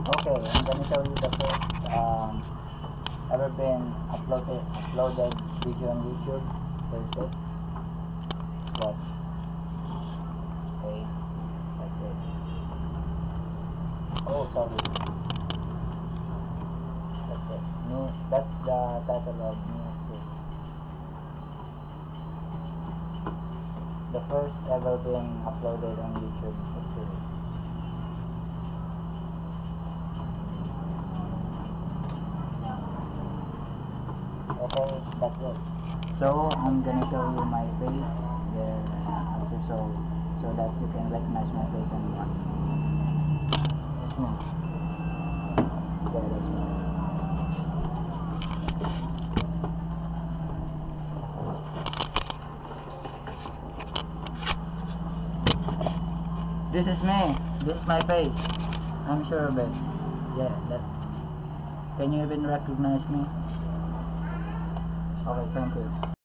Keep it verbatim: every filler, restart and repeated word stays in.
Okay, I'm gonna show you the first um, ever been uploaded uploaded video on YouTube. There's it. Let's watch. Okay, that's it. Oh, sorry. That's it. Me. That's the title of Miyatsu. The first ever been uploaded on YouTube history. Okay, that's it. So I'm gonna show you my face there after, so so that you can recognize my face and what. This is me. There, that's me. This is me. This is my face. I'm sure of it. Yeah, that. Can you even recognize me? Okay, thank you.